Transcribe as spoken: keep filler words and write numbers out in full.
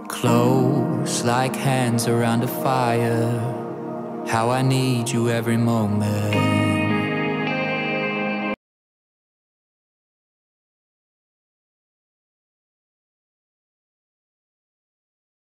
Close like hands around a fire. How I need you every moment.